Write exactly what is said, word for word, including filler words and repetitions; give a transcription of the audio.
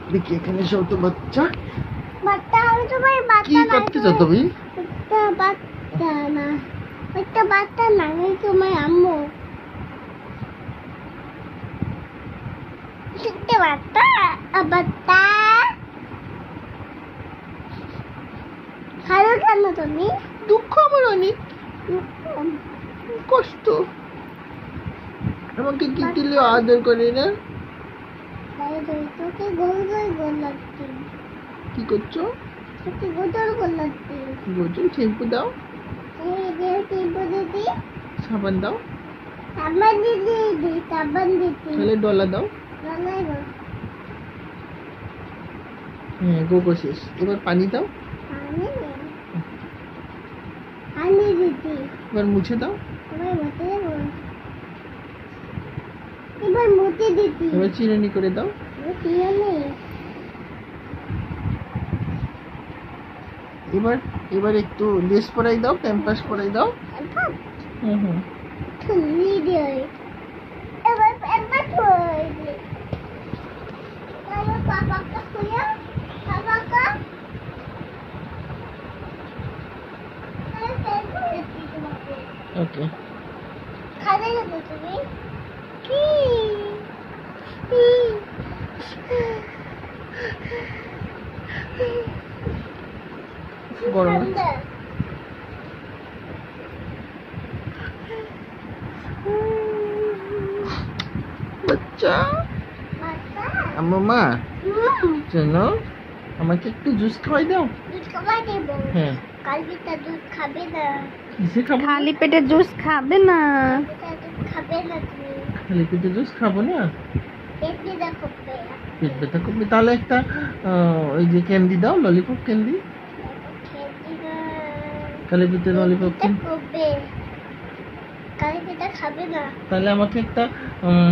দেখি এখানে এসো তো বাচ্চা। বাচ্চা আমি তোমার বাচ্চা কি করতে চাও তুমি? একটা বাচ্চা না, একটা বাচ্চা না, আমি তোমার আম্মু। একটা বাচ্চা, বাচ্চা ভালো কেন তুমি? দুঃখ আমার অনেক কষ্ট। আমাকে কি দিলে আদর করে না? তোকে গোল গোল গোল লাগছে। কি করছো? তোকে গোল গোল লাগছে। গোজল শ্যাম্পু দাও, এই যে টিপু দিদি, সাবান দাও, সাবান দিদি দি সাবান দিদি। তাহলে ডলা দাও। ভালোই গো। হ্যাঁ গোগো শেষ, এবার পানি দাও। পানি নেই। পানি দিদি। এবার মুছে দাও। এবার মুছে দেবো। এবার মুছে দিদি। এবার চিরুনি করে দাও। এবার এবার একটু লেস পরাই দাও, প্যাম্পাস পরাই দাও। হুম হুম এবার প্যাম্পাস পরাই দিই। তাহলে পাপাকে খুলে পাপাকে ওকে। খাবে না তুমি? কি গরম বাচ্চা। আম্মা মা জানো, আমাকে একটু জুস খাওয়াই দাও। দুধ খাওয়াই দেবো। হ্যাঁ কালবিটা দুধ খাবে না। কিসে খাবো? খালি পেটে জুস খাবে না। কালবিটা দুধ খাবে না তুমি। খালি পেটে জুস খাবো না, পেট ব্যথা করবে। পেট ব্যথা করবে। তাহলে একটা ওই যে ক্যান্ডি দাও, ললিপপ ক্যান্ডি। খালি পেটে ললিপপ ক্যান্ডি করবে। কালবিটা খাবে না। তাহলে আমাকে একটা